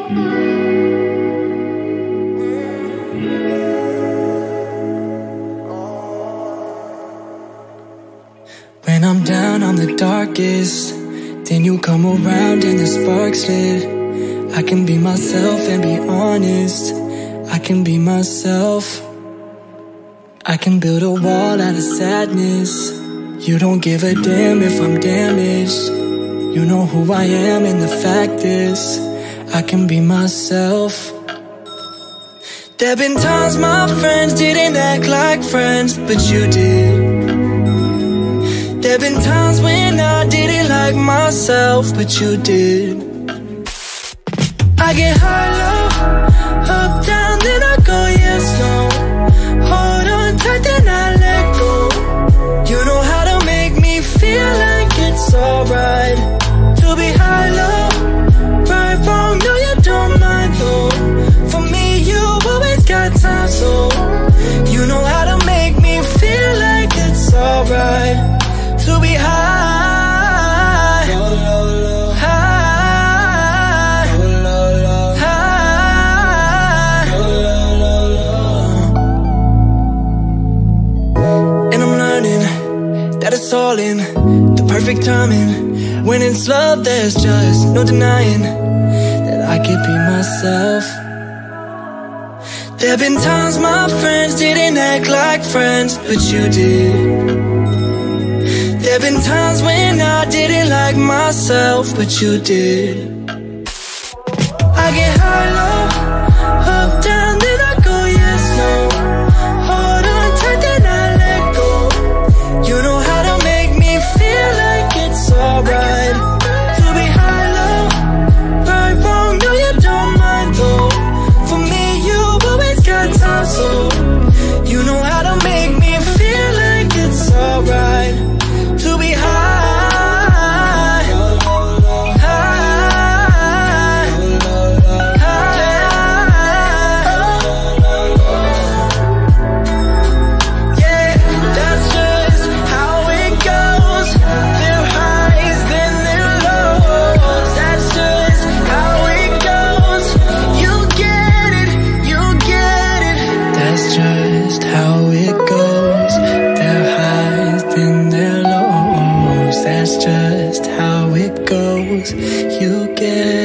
When I'm down on the darkest, then you come around and the spark's lit. I can be myself and be honest. I can be myself. I can build a wall out of sadness. You don't give a damn if I'm damaged. You know who I am and the fact is I can be myself. There've been times my friends didn't act like friends, but you did. There've been times when I didn't like myself, but you did. I get high, low, up, down, then I go yes, no. Hold on tight, then I let go. You know how to make me feel like it's alright to be high, low, right, wrong, no you don't mind though. For me you always got time, so you know how to make me feel like it's alright to be high, low, low, low, high, low, low, low, high, low, low, low. And I'm learning that it's all in the perfect timing. When it's love, there's just no denying that I could be myself. There've been times my friends didn't act like friends, but you did. There've been times when I didn't like myself, but you did. I get high, low, up, down, then I go yes, no. Hold on tight, then I let go. You know how to make me feel like it's alright to be high, low, right, wrong, no you don't mind though. For me you always got time, so you know how to make me feel like it's alright to be high, high, high. Yeah, that's just how it goes. There are highs, then there are lows. That's just how it goes. You get it, you get it. That's just how it goes. There are highs, then there are lows. That's just how it goes. You get